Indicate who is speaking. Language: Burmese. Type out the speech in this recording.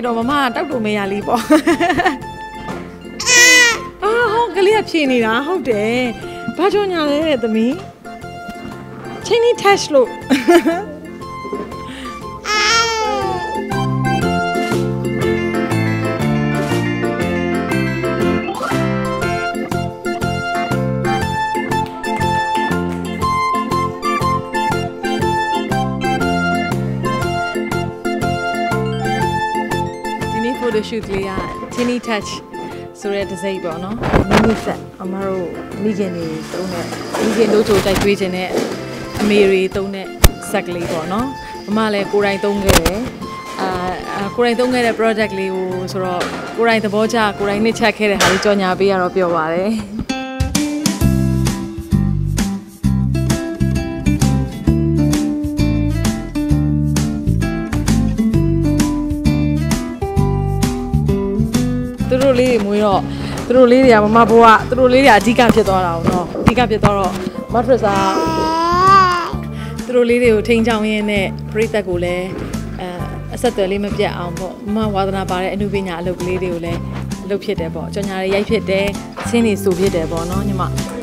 Speaker 1: တော့မမတောက်တူမေးရလေးပေါ့ဟုတ်ကလေးကဖြေနေတာဟုတ်တယ်ဘာကြောင့်ညာလဲသမီးချင်းနီ touch လို့shoot လေးက Tiny Touch ဆိုတဲ့တစ်စိပ်ပေါ့နော်မင်းတို့ဆက်အမတို့မိခင်တွေသုံးတဲ့မိခင်တို့ချိုတိုက်တွေးခြင်းနဲ့အမေတွေသုံးတဲ့ဆက်ကလေးပေါ့နော်မမလည်းကိုယ်တိုင်သုံးခဲ့တယ်ကိုယ်တိုင်သုံးခဲ့တဲ့ project လေးကိုဆိုတော့ကိုယ်တိုင်သဘောကျကိုယ်တိုင်နှိမ့်ချက်ခဲ့တဲ့ဟာလေးကြော်ညာပေးရတော့ပြောပါတယ်သူတို့လေးတွေမွေးတော့သူတို့လေးတွေကမမဘိုးကသူတို့လေးတွေအဓိကဖြစ်သွားတာပေါ့နော်အဓိကဖြစ်သွားတော့မတ်ထရစ်စာသူတို့လေးတွေကိုထိန်းချောင်းရင်းနဲ့ပြိသက်ကိုလည်းအဆက်အသွယ်လေးမပြတ်အောင်ပေါ့မမဝါသနာပါတဲ့အမှုပညာအလုပ်ကလေးတွေကိုလည်းအလုပ်ဖြစ်တယ်ပေါ့ကြော်ညာတွေရိုက်ဖြစ်တယ်ချင်းတွေစူဖြစ်တယ်ပေါ့နော်ညီမ